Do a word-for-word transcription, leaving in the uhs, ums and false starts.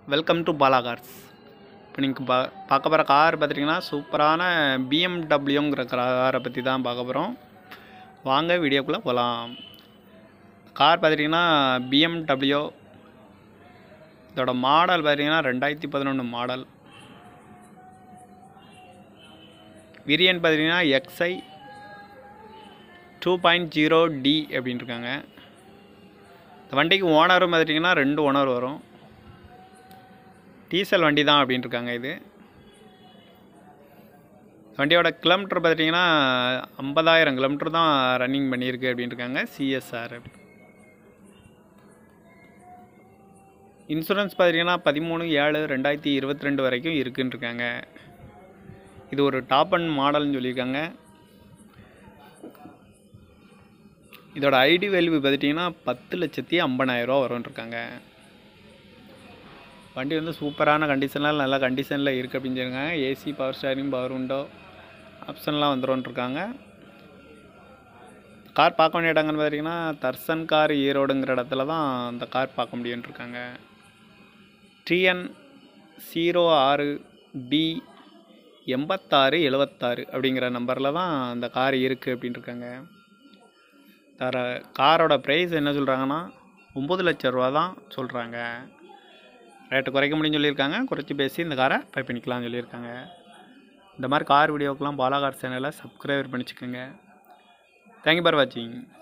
Welcome to Bala cars. இப்போ நீங்கள் பா பார்க்க போகிற கார் பார்த்துட்டிங்கன்னா சூப்பரான பிஎம்டபிள்யூங்கிற காரை பற்றி தான் பார்க்க போகிறோம். வாங்க வீடியோக்குள்ளே போகலாம். கார் பார்த்துட்டிங்கன்னா பிஎம்டபிள்யூ, இதோட மாடல் பார்த்திங்கன்னா ரெண்டாயிரத்தி பதினொன்று மாடல். வேரியன்ட் பார்த்திங்கன்னா XI two point zero T அப்படின்னு இருக்காங்க. இந்த வண்டிக்கு ஓனரும் பார்த்திட்டிங்கன்னா ரெண்டு ஓனர் வரும். டீசல் வண்டி தான் அப்படின்னு இருக்காங்க. இது வண்டியோட கிலோமீட்டர் பார்த்திட்டிங்கன்னா ஐம்பதாயிரம் கிலோமீட்டர் தான் ரன்னிங் பண்ணியிருக்கு அப்படின்னு இருக்காங்க. சிஎஸ்ஆர் இன்சூரன்ஸ் பார்த்திட்டிங்கன்னா பதிமூணு ஏழு ரெண்டாயிரத்தி இருபத்தி ரெண்டு வரைக்கும் இருக்குன்னு இருக்காங்க. இது ஒரு டாப் அண்ட் மாடல்னு சொல்லியிருக்காங்க. இதோட ஐடி வேல்யூ பார்த்திட்டிங்கன்னா பத்து லட்சத்தி ஐம்பதாயிரரூவா வரும்னு இருக்காங்க. வண்டி வந்து சூப்பரான கண்டிஷனில் நல்ல கண்டிஷனில் இருக்குது அப்படின்னு சொல்லியிருக்காங்க. AC, power steering, power window ஆப்ஷன்லாம் வந்துடும் இருக்காங்க. கார் பார்க்க வேண்டிய இடங்கன்னு பார்த்திங்கன்னா தர்சன் கார் ஈரோடுங்கிற இடத்துல தான் அந்த கார் பார்க்க முடியும்னு இருக்காங்க. டிஎன் ஜீரோ ஆறு பி எண்பத்தாறு எழுபத்தாறு அப்படிங்கிற நம்பரில் தான் அந்த கார் இருக்குது அப்படின்னு இருக்காங்க. தர காரோட ப்ரைஸ் என்ன சொல்கிறாங்கன்னா ஒம்பது லட்ச ரூபா தான் சொல்கிறாங்க. ரேட்டு குறைக்க முடியும்னு சொல்லியிருக்காங்க. குறைச்சி பேசி இந்த காரை பை பண்ணிக்கலாம்னு சொல்லியிருக்காங்க. இந்த மாதிரி கார் வீடியோக்கெலாம் பாலா கார் சேனலை சப்ஸ்கிரைபர் பண்ணிச்சுக்கோங்க. தேங்க்யூ ஃபார் வாட்சிங்.